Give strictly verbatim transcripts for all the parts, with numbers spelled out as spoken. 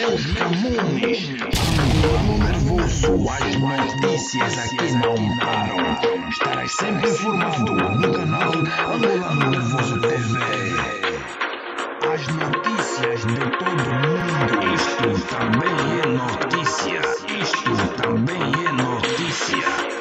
Os comunes. Angolano nervoso, as notícias aqui não param. Estarás sempre informado no canal Angolano Nervoso T V. As notícias de todo mundo. Isto também é notícia. Isto também é notícia.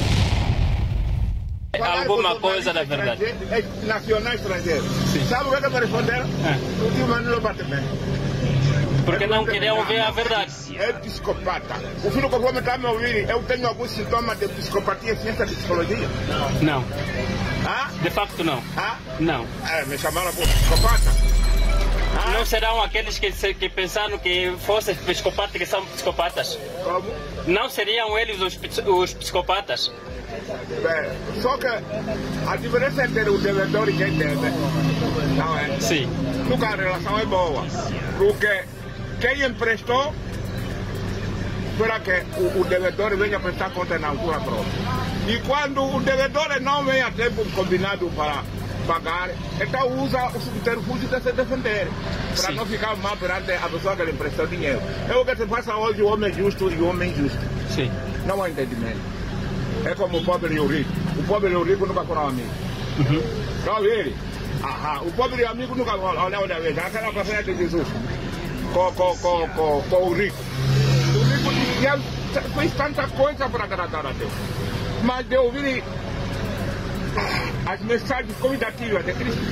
Alguma coisa da verdade. É nacional estrangeiro. Sim. Sabe o que me responderam? É. O tio Manilo bate bem. Porque não queriam ver a verdade. É psicopata. O filho que eu está me ouvindo, eu tenho alguns sintomas de psicopatia, ciência de psicologia? Não. Ah? De facto não. Ah? Não. É, me chamaram por psicopata. Ah? Não serão aqueles que, que pensaram que fossem psicopatas que são psicopatas? Como? Não seriam eles os, os psicopatas? Bem, só que a diferença entre o devedor e quem deve, não é? Sim. Nunca a relação é boa, porque quem emprestou espera que o, o devedor venha prestar conta na altura própria. E quando o devedor não vem a tempo combinado para pagar, então usa o subterfúgio de se defender, para não ficar mal perante a pessoa que lhe emprestou dinheiro. É o que se passa hoje, o homem justo e o homem injusto. Sim. Não há entendimento. É como o pobre e o rico. O pobre e o rico nunca foram amigos. Uhum. Não vê? Aham. O pobre e o amigo nunca foram. Olha, olha, olha. Aquela passagem de Jesus com, com, com, com, com o rico. O rico já fez tanta coisa para agradar a Deus. Mas de ouvir as mensagens convidativas de Cristo,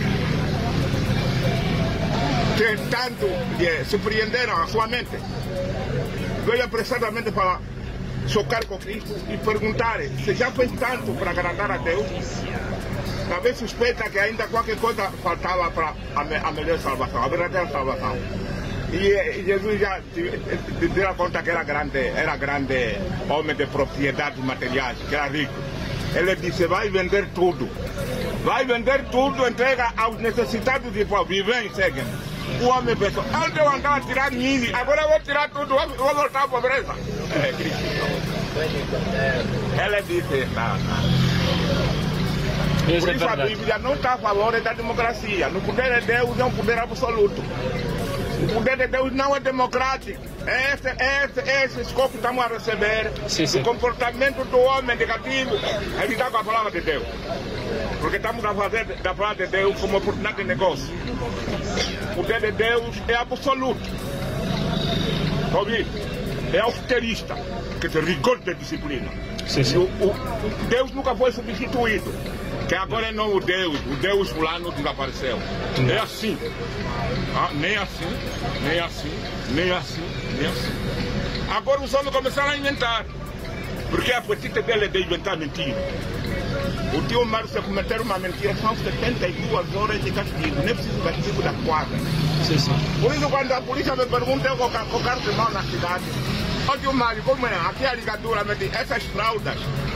que tanto lhe surpreenderam a sua mente, veio apressadamente para chocar com Cristo e perguntar se já fez tanto para agradar a Deus. Talvez suspeita que ainda qualquer coisa faltava para a, a melhor salvação, a verdadeira salvação. E, e Jesus já deu conta que era grande, era grande homem de propriedades materiais, que era rico. Ele disse, vai vender tudo. Vai vender tudo, entrega aos necessitados e povo. E vem, segue. O homem pensou, antes eu andava a tirar mil, agora eu vou tirar tudo, vou, vou voltar à pobreza. É, Cristo. Ela disse, não, não. Por isso a Bíblia não está a favor da democracia. No poder de Deus é um poder absoluto. O poder de Deus não é democrático. Esse, esse, esse escopo que estamos a receber, sim, sim. O comportamento do homem negativo, ele está com a palavra de Deus. Porque estamos a fazer da palavra de Deus como oportunidade de negócio. O poder de Deus é absoluto. Ouvi? É austerista, que tem rigor de disciplina. Sim, sim. O, o, Deus nunca foi substituído. Que agora é não o Deus, o Deus fulano desapareceu. É assim. Ah, nem assim, nem assim, nem assim, nem assim. Agora os homens começaram a inventar. Porque a petita dele é de inventar mentira. O tio Mário, se cometer uma mentira, são setenta e duas horas de castigo. Nem precisa de castigo da quadra. Sim, sim. Por isso, quando a polícia me pergunta, eu vou colocar de mão na cidade. Ó, tio Mário, como é? Aqui a ligadura me diz, essas fraldas.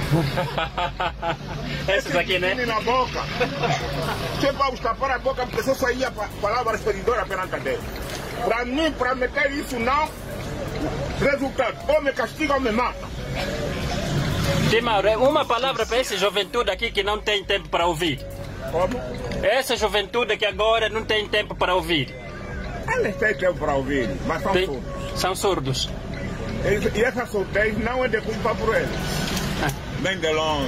Essas aqui, né? Na boca. Você vai tapar a boca porque só saía palavras feridoras perante Deus. Para mim, para meter isso, não. Resultado, ou me castiga ou me mata. Timauro, uma palavra para essa juventude aqui que não tem tempo para ouvir. Como? Essa juventude que agora não tem tempo para ouvir. Eles têm tempo para ouvir, mas são tem... surdos. São surdos. E essa surdez não é de culpa por eles. Ah. Bem de longe.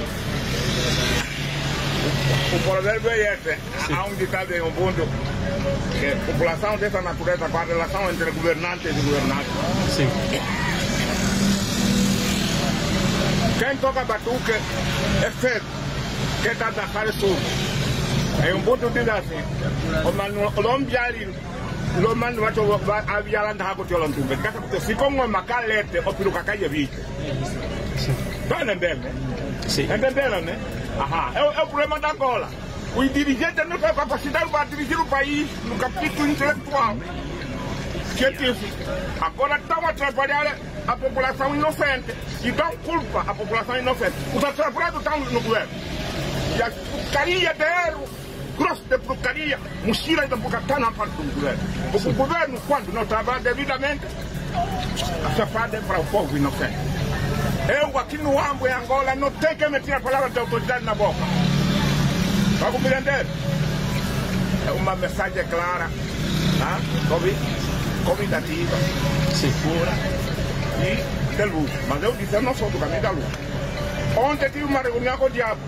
O, o provérbio é esse. Sim. Há um ditado em Ubuntu que a população dessa natureza com a relação entre governantes e governados. Sim. Quem toca batuque é feio. Quem está dançando é surdo. Em Ubuntu diz assim: o nome lo mando wacho aviala ndako tolo ntumbe kaka kutofikwa mwa makalete opiruka kaje vite. Tá entendendo? Sim. Entendendo, né? Aham. É, é o problema da Angola. O dirigente não tem capacidade para dirigir o país no capítulo intelectual. Científico. Agora estão a atrapalhar a população inocente e dão culpa à população inocente. Os atrapalhados estão no governo. E a porcaria de erro, grosso de porcaria, mochila da boca está na parte do governo. O governo, quando não trabalha devidamente, se faz para o povo inocente. Eu aqui no Ambo, em Angola, não tenho que meter a palavra de autoridade na boca. Vai compreender? É uma mensagem clara. Tá? convidativa, segura e de luz. Mas eu disse, eu não sou do caminho da luz. Ontem tive uma reunião com o diabo.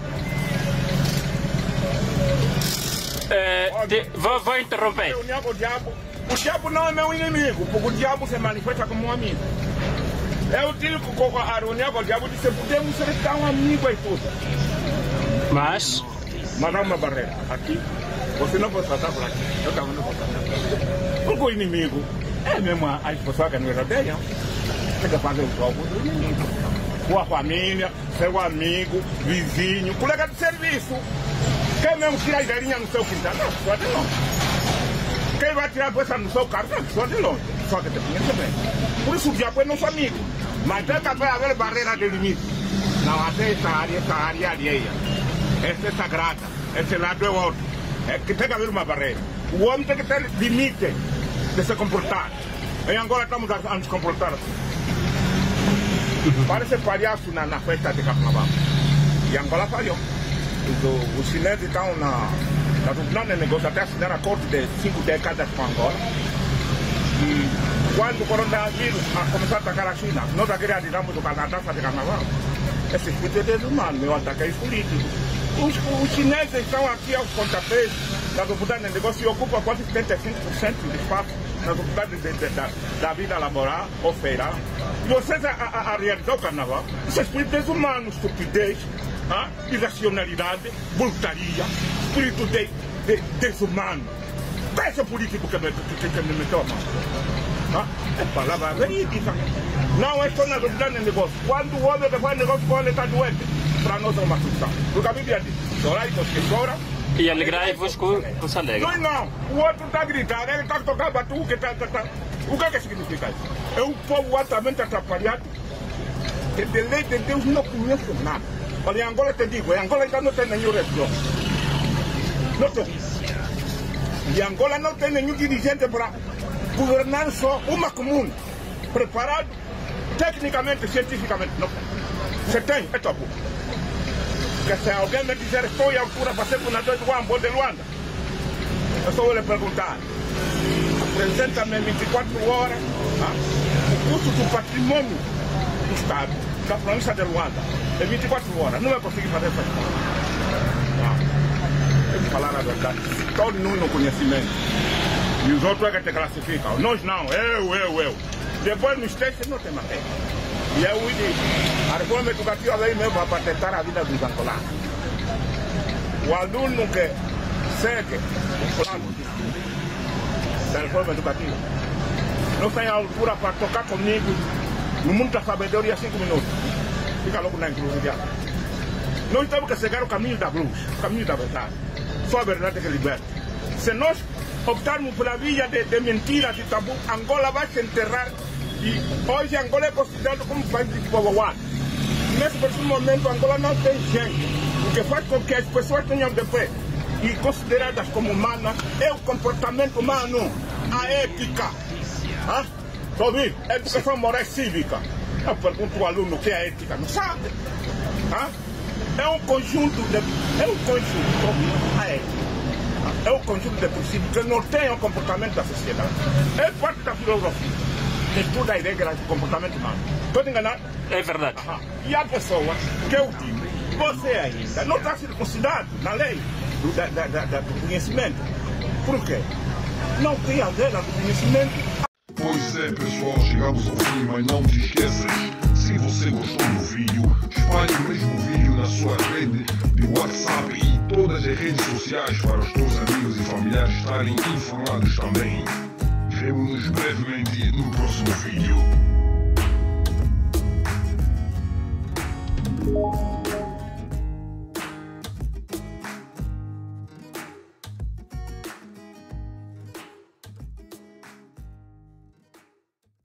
É, de, vou, vou interromper. Reunião com o diabo. O diabo não é meu inimigo, porque o diabo se manifesta como um amigo. Eu tive a reunião com o diabo e disse, podemos ser tão amigos e tudo. Mas? Mas há uma barreira. Aqui, você não pode passar por aqui. Eu também não posso passar. Porque o inimigo é mesmo as pessoas que nos rodeiam. Tem que fazer o jogo do inimigo. Sua família, seu amigo, vizinho, colega de serviço. Quem mesmo tira a ideirinha no seu quintal? Não, só de longe. Quem vai tirar a bolsa no seu carro? Não, só de longe. Só que te conhece bem. Por isso o diabo é nosso amigo. Mas tem que haver barreira de limite. Não, até essa área, essa área é alheia. Essa é sagrada. Esse lado é outro. É que tem que haver uma barreira. O homem tem que ter limite de se comportar. Em Angola estamos a nos comportar assim. Parece palhaço na, na festa de carnaval. E Angola falhou. Os, os chineses estão na, na tribunal de negócio até assinar acordo de cinco décadas com Angola. E quando o coronavírus começou a atacar a China, nós acreditamos no Canadá fazer carnaval. Esse espírito é desumano, meu ataque é político. Os, os chineses estão aqui aos pontapés na tribunal de negócio e ocupam quase setenta e cinco por cento do espaço na tribunal de, de, de, da, da vida laboral ou feiral. E vocês a, a, a realizar o carnaval, esse espírito desumano, estupidez, ah, irracionalidade, brutaria, espírito de, de, desumano. Esse político que me, que, que me meteu a mão. Ah, é palavra verídica. Não é só na tribunal de negócio. Quando o homem que faz negócio com ele está doente, para nós é uma solução. Porque a Bíblia diz, chorai com os que choram. E alegrai-vos com os alegres. Não, não. O outro está gritando, ele está tocando batuque. Tá, tá, tá. O que é que significa isso? É um povo altamente atrapalhado que de lei de Deus não conhece nada. Olha, em Angola te digo, em Angola ainda não tem nenhuma religião. Não tem. E Angola não tem nenhum dirigente para governar só uma comuna. Preparado tecnicamente, cientificamente. Não. Você tem, é tabu. Porque se alguém me dizer estou à altura para ser fundador do Guambo de Luanda, eu só vou lhe perguntar. Apresenta-me vinte e quatro horas ah, o custo do patrimônio do Estado, da província de Luanda. É vinte e quatro horas. Não vai conseguir fazer essa coisa. Ah, tem que falar a verdade. Todo mundo no conhecimento. E os outros é que te classificam. Nós não. Eu, eu, eu. Depois nos testes não tem matéria. E eu disse, a reforma educativa veio mesmo para tentar a vida dos angolanos. O aluno que segue o plano da reforma educativa não tem a altura para tocar comigo no mundo da sabedoria cinco minutos. Fica logo na inclusão. Nós temos que seguir o caminho da luz, o caminho da verdade. Só a verdade que liberta. Se nós optarmos pela via de, de mentira, de tabu, Angola vai se enterrar. E hoje Angola é considerado como um país de povoado. Nesse preciso momento Angola não tem gente. O que faz com que as pessoas tenham de pé e consideradas como humanas é o comportamento humano, a ética. Ah? Ouvi? Educação moral e cívica. Eu pergunto ao aluno o que é ética, não sabe? Ah? É um conjunto de. É um conjunto, a ética. É um conjunto de princípios que norteiam o comportamento da sociedade. É parte da filosofia. Estuda a regra do comportamento humano. Estou enganado? É verdade. Aham. E a pessoa que eu digo, você ainda não está circuncidado na lei do, da, da, da, do conhecimento. Por quê? Não tem a regra do conhecimento. Pois é, pessoal, chegamos ao fim, mas não te esqueças. Se você gostou do vídeo, espalhe o mesmo vídeo na sua rede de WhatsApp e todas as redes sociais para os teus amigos e familiares estarem informados também. Vemo-nos brevemente no próximo vídeo.